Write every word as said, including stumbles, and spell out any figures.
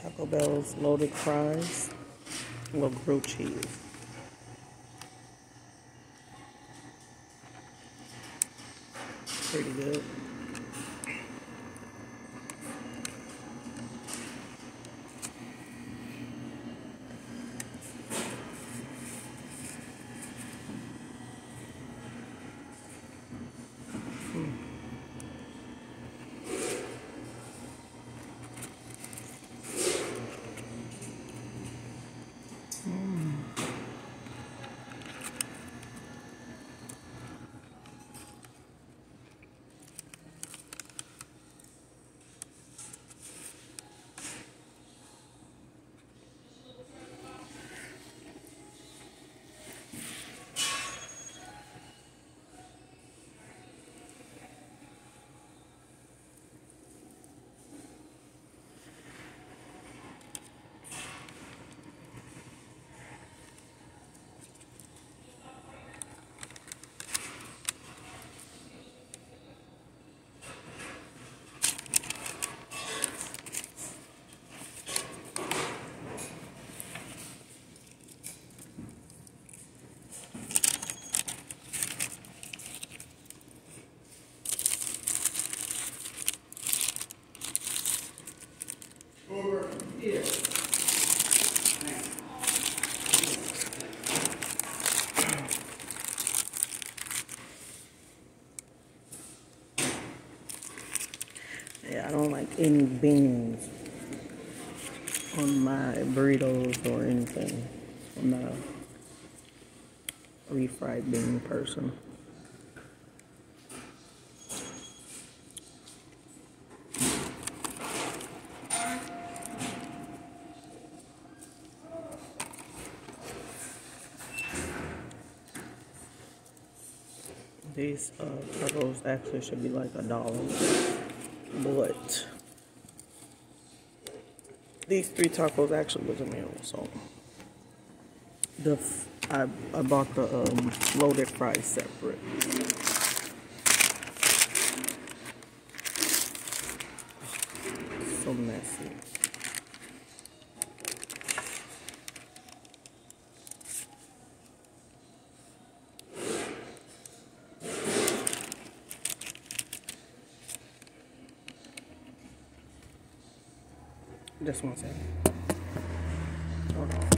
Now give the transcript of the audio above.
Taco Bell's loaded fries with grilled cheese. Pretty good. Mm. Mm. Over here. Yeah, I don't like any beans on my burritos or anything. I'm not a refried bean person. These uh, tacos actually should be like a dollar, but these three tacos actually was a meal. So the f I I bought the um, loaded fries separate. So messy. Just one second. Hold on.